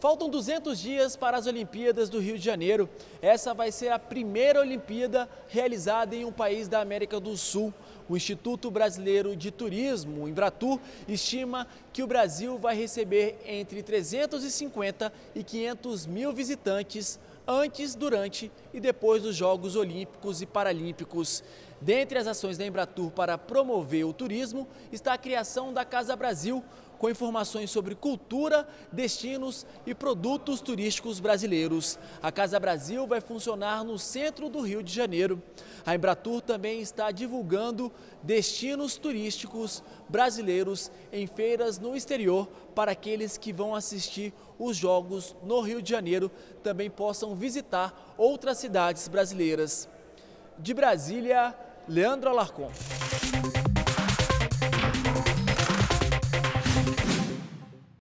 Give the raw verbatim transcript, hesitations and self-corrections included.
Faltam duzentos dias para as Olimpíadas do Rio de Janeiro. Essa vai ser a primeira Olimpíada realizada em um país da América do Sul. O Instituto Brasileiro de Turismo, o Embratur, estima que o Brasil vai receber entre trezentos e cinquenta e quinhentos mil visitantes antes, durante e depois dos Jogos Olímpicos e Paralímpicos. Dentre as ações da Embratur para promover o turismo está a criação da Casa Brasil, com informações sobre cultura, destinos e produtos turísticos brasileiros. A Casa Brasil vai funcionar no centro do Rio de Janeiro. A Embratur também está divulgando destinos turísticos brasileiros em feiras no exterior para aqueles que vão assistir os Jogos no Rio de Janeiro também possam visitar outras cidades brasileiras. De Brasília, Leandro Alarcon.